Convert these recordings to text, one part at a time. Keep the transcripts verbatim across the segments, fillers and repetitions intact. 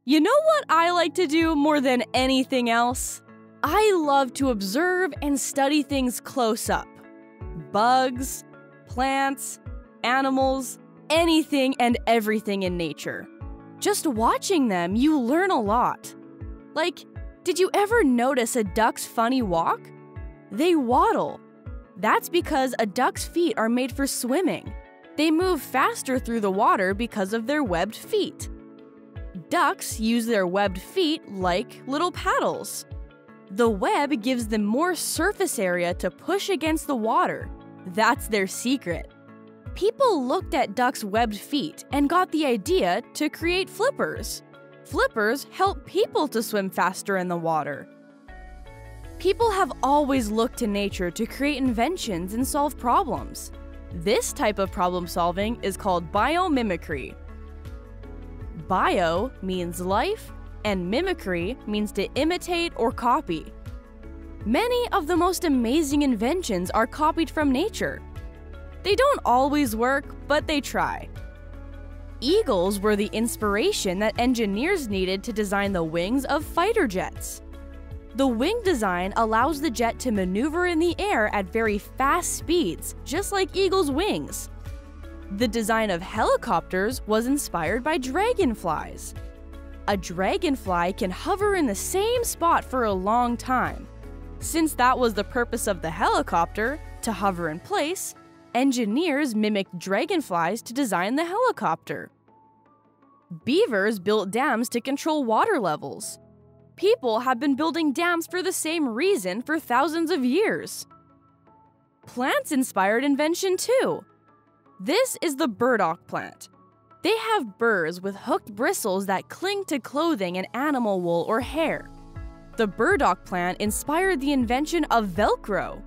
You know what I like to do more than anything else? I love to observe and study things close up. Bugs, plants, animals, anything and everything in nature. Just watching them, you learn a lot. Like, did you ever notice a duck's funny walk? They waddle. That's because a duck's feet are made for swimming. They move faster through the water because of their webbed feet. Ducks use their webbed feet like little paddles. The web gives them more surface area to push against the water. That's their secret. People looked at ducks' webbed feet and got the idea to create flippers. Flippers help people to swim faster in the water. People have always looked to nature to create inventions and solve problems. This type of problem solving is called biomimicry. Bio means life, and mimicry means to imitate or copy. Many of the most amazing inventions are copied from nature. They don't always work, but they try. Eagles were the inspiration that engineers needed to design the wings of fighter jets. The wing design allows the jet to maneuver in the air at very fast speeds, just like eagles' wings. The design of helicopters was inspired by dragonflies. A dragonfly can hover in the same spot for a long time. Since that was the purpose of the helicopter, to hover in place, engineers mimicked dragonflies to design the helicopter. Beavers built dams to control water levels. People have been building dams for the same reason for thousands of years. Plants inspired invention too. This is the burdock plant. They have burrs with hooked bristles that cling to clothing and animal wool or hair. The burdock plant inspired the invention of Velcro.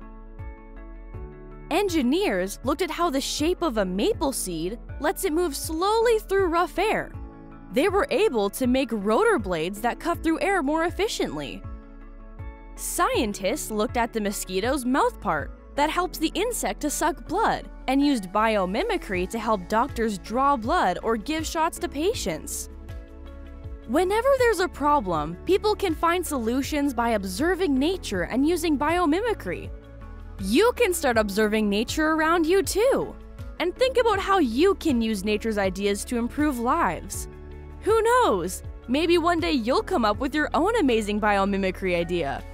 Engineers looked at how the shape of a maple seed lets it move slowly through rough air. They were able to make rotor blades that cut through air more efficiently. Scientists looked at the mosquito's mouth part that helps the insect to suck blood and used biomimicry to help doctors draw blood or give shots to patients. Whenever there's a problem, people can find solutions by observing nature and using biomimicry. You can start observing nature around you too. And think about how you can use nature's ideas to improve lives. Who knows? Maybe one day you'll come up with your own amazing biomimicry idea.